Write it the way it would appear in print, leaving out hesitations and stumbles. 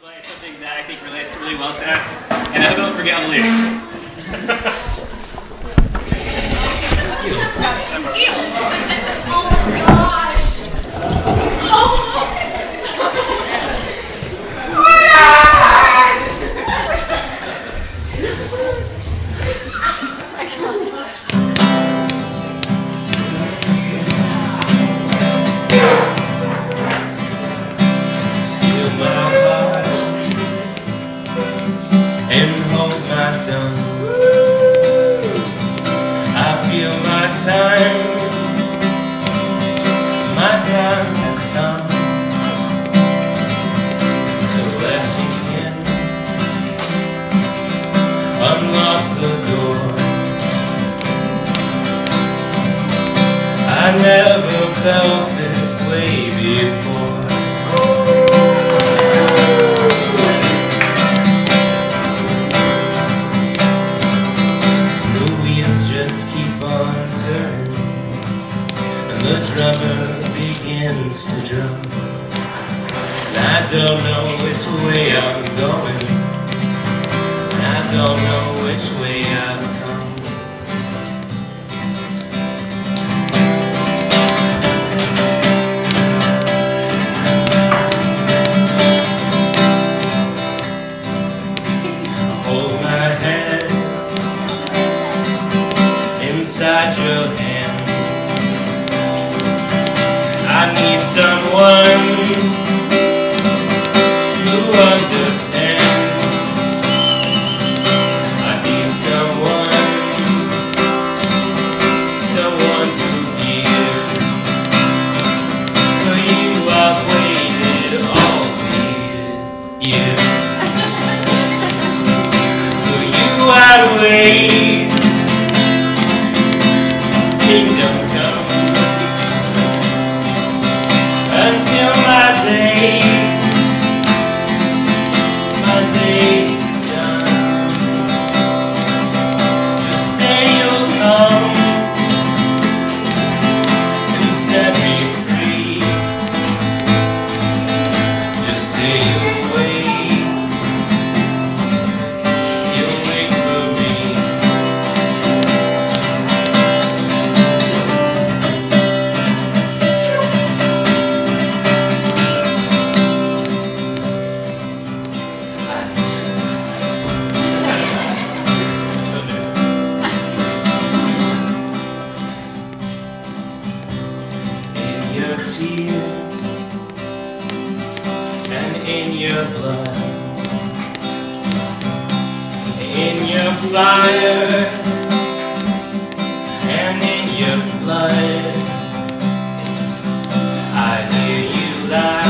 play something that I think relates really well to us, and I hope you don't forget all the lyrics. Mattson, I feel my time has come. So let me in, unlock the door. I never felt this way before. The drummer begins to drum, and I don't know which way I'm going, and I don't know which way I've come. Hold my hand inside your hand. I need someone who understands. I need someone who gives. For you I've waited all these years. For you I'd wait. Kingdom come. Until my day's done. Just say you'll come and set me free. Just say you'll wait for me. Your tears and in your blood, in your fire and in your flood, I hear you lie.